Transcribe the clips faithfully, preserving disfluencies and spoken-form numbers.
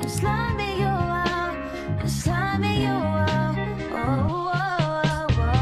slide me you out, slide me you out. Oh, oh, oh,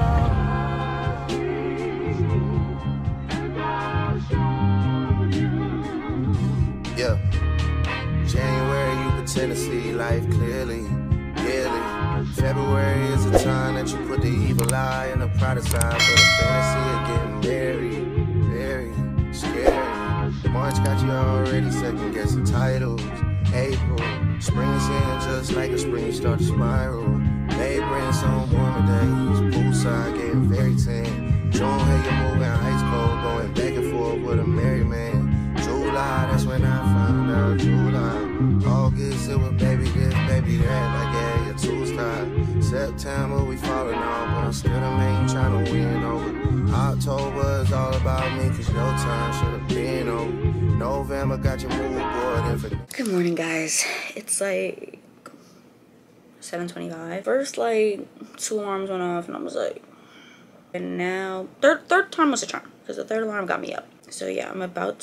oh. Yeah. January, you pretend to see life clearly, yearly. February is a time that you put the evil eye and the pride aside for the fantasy of getting married, very scary. March got you already second guessing titles. April, spring's here just like a spring start to spiral. May brings some warmer days, poolside getting very tan. June, hey, you're moving ice cold, going back and forth with a married man. July, that's when I found out. July, August, it was baby this, baby that, like yeah, you're too star. September, we falling off, but I'm still the main trying to win over. October is all about me, cause your time should have been over. November got your mood board and for Good morning, guys. It's like seven twenty-five. First, like, two alarms went off, and I was like, and now, third, third time was a charm, because the third alarm got me up. So yeah, I'm about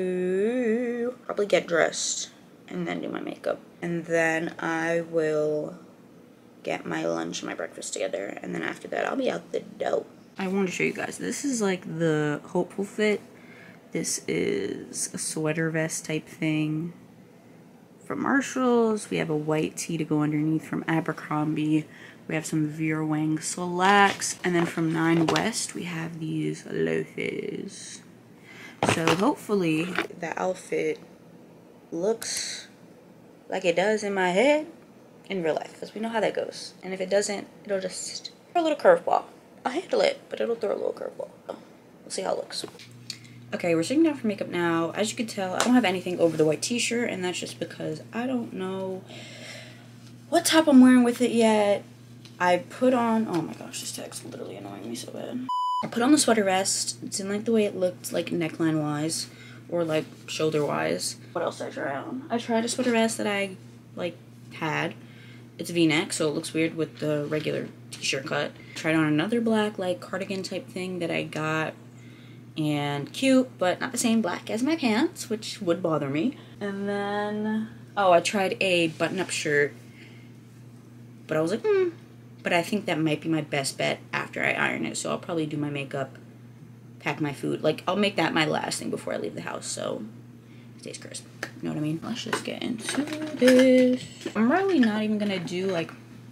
to probably get dressed and then do my makeup. And then I will get my lunch and my breakfast together. And then after that, I'll be out the door. I wanted to show you guys. This is like the hopeful fit. This is a sweater vest type thing from Marshalls. We have a white tee to go underneath from Abercrombie. We have some Vera Wang slacks. And then from Nine West, we have these loafers. So hopefully the outfit looks like it does in my head in real life, because we know how that goes. And if it doesn't, it'll just throw a little curveball. I'll handle it, but it'll throw a little curveball. So we'll see how it looks. Okay, we're sitting down for makeup now. As you can tell, I don't have anything over the white t-shirt, and that's just because I don't know what top I'm wearing with it yet. I put on, oh my gosh, this tag's literally annoying me so bad. I put on the sweater vest. Didn't like the way it looked, like neckline wise or like shoulder wise. What else did I try on? I tried a sweater vest that I like had. It's V-neck, so it looks weird with the regular t-shirt cut. Tried on another black like cardigan type thing that I got, and cute, but not the same black as my pants, which would bother me. And then, oh, I tried a button-up shirt, but I was like, hmm. But I think that might be my best bet after I iron it. So I'll probably do my makeup, pack my food. Like, I'll make that my last thing before I leave the house, so it stays crisp. You know what I mean? Let's just get into this. I'm really not even gonna do, like,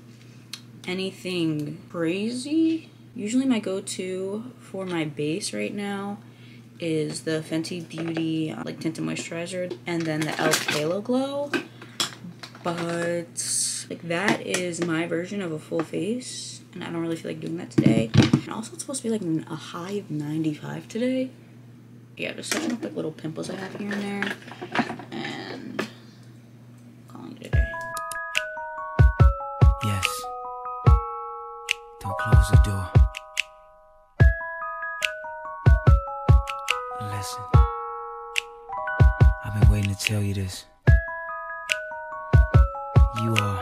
anything crazy. Usually my go-to for my base right now is the Fenty Beauty, like, tinted moisturizer, and then the e l f Halo Glow. But like that is my version of a full face, and I don't really feel like doing that today. And also it's supposed to be like a high of ninety-five today. Yeah, just touching up like little pimples I have here and there, and calling it a day. Yes. Don't close the door. Listen, I've been waiting to tell you this. You are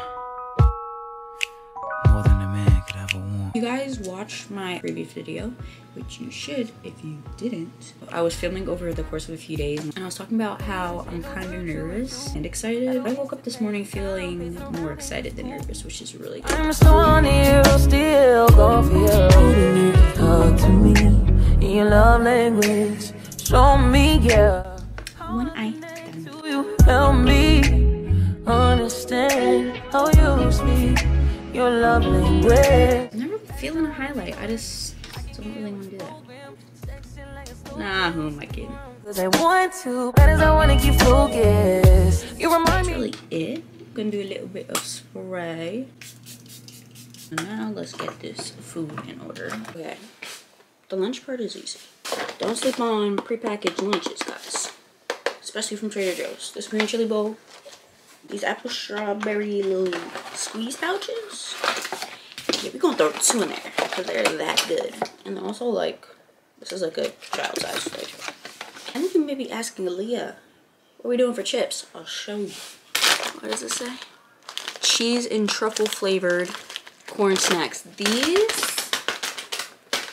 more than a man could ever want. You guys watched my previous video, which you should if you didn't. I was filming over the course of a few days, and I was talking about how I'm kind of nervous and excited. I woke up this morning feeling more excited than nervous, which is really good. I'm still on you, still go for you. Talk to me in your love language. Show me, yeah. One eye. Do you help me understand how you speak your love language? I'm never feeling a highlight. I just don't really want to do that. Nah, who am I kidding? Cause I want to, bad as I want to keep focused. You remind That's me. really it. I'm gonna do a little bit of spray. Now let's get this food in order. Okay. The lunch part is easy. Don't sleep on prepackaged lunches, guys. Especially from Trader Joe's. This green chili bowl. These apple strawberry little squeeze pouches. Yeah, we're gonna throw two in there because they're that good. And also, like, this is like a child size. Like, I think you may be asking Aaliyah, what are we doing for chips? I'll show you. What does it say? Cheese and truffle flavored corn snacks. These,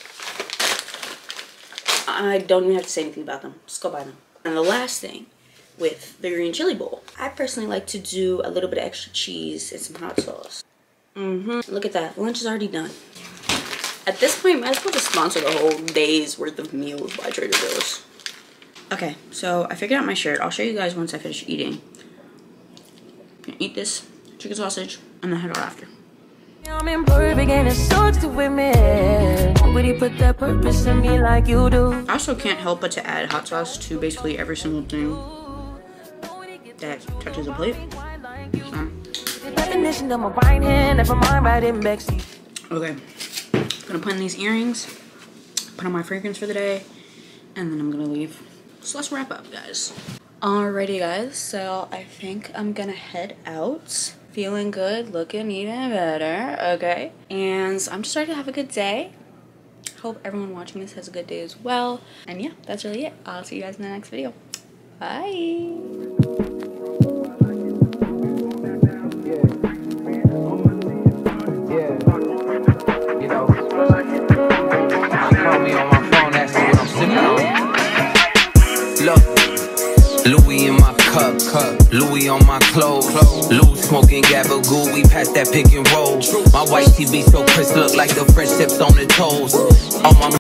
I don't even have to say anything about them. Just go buy them. And the last thing with the green chili bowl. I personally like to do a little bit of extra cheese and some hot sauce. Mm-hmm. Look at that. Lunch is already done. At this point, might as well just sponsor the whole day's worth of meals by Trader Joe's. Okay, so I figured out my shirt. I'll show you guys once I finish eating. I'm gonna eat this chicken sausage and then head out after. I'm imperfect and it sucks to admit. Nobody put that purpose in me like you do. I also can't help but to add hot sauce to basically every single thing that touches a plate. Um, Definition of my right hand, never mind right in backseat. okay, gonna put in these earrings, put on my fragrance for the day, and then I'm gonna leave. So let's wrap up, guys. Alrighty, guys, so I think I'm gonna head out. Feeling good, looking even better, okay? And I'm just ready to have a good day. Hope everyone watching this has a good day as well. And yeah, that's really it. I'll see you guys in the next video. Bye. Louis in my cup, cup. Louis on my clothes, Louis smoking Gabagoo, we pass that pick and roll. My white T V so crisp, look like the French tips on the toes. On my